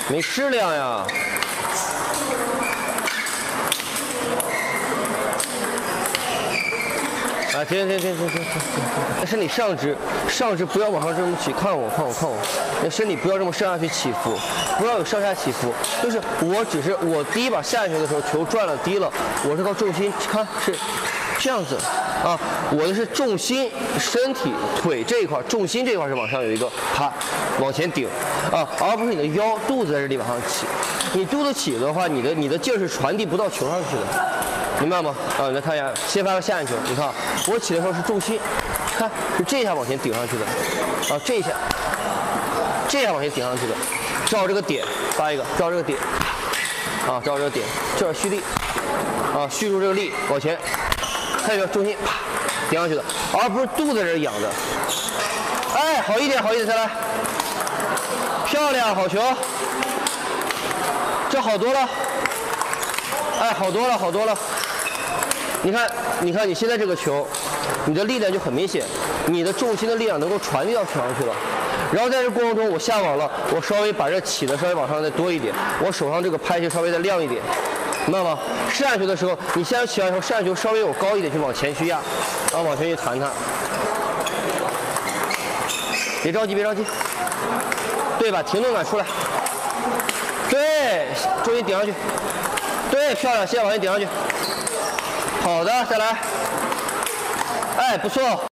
没质量呀。啊，停！身体上肢不要往上这么起，看我，那身体不要这么上下去起伏，不要有上下起伏。就是我第一把下去的时候，球转了低了，我是靠重心，看是这样子啊，我的是重心，身体腿这一块，重心这一块是往上有一个啪往前顶啊，而不是你的腰肚子在这里往上起。你肚子起的话，你的劲儿是传递不到球上去的。明白吗？啊，你来看一下，先发个下旋球，你看我起的时候是重心，看是这一下往前顶上去的，啊，这一下往前顶上去的，照这个点发一个，照这个点，啊，照这个点，这儿蓄力，啊，蓄住这个力往前，看见没有？重心啪顶上去的，而不是肚子在这仰着。哎，好一点，再来，漂亮，好球，这好多了，哎，好多了。你看，你现在这个球，你的力量就很明显，你的重心的力量能够传递到球上去了。然后在这过程中，我下网了，我稍微把这起的稍微往上再多一点，我手上这个拍球稍微再亮一点，明白吗？上下球的时候，你现在起完球，上下球稍微有高一点，去往前去压，然后往前去弹，别着急，对吧？停顿感出来，对，重心顶上去，对，漂亮，现在往前顶上去。好的，再来，哎，不错。